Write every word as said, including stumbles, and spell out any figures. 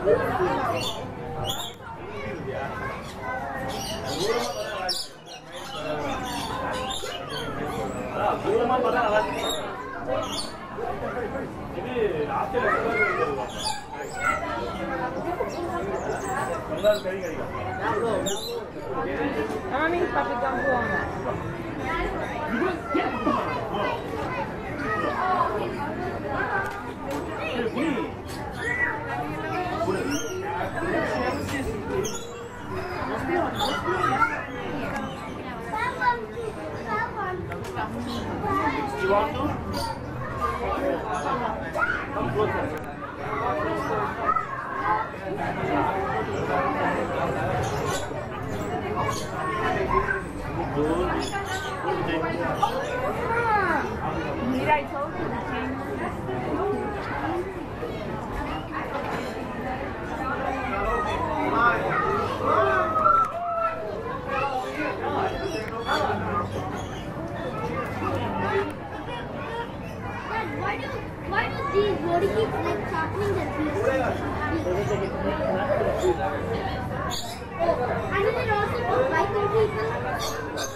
Mami, pakai campur. You want to? Come closer. Mira, I told you to change. Why do why do these body keep like sharpening their teeth? Oh, and then it also for biking people.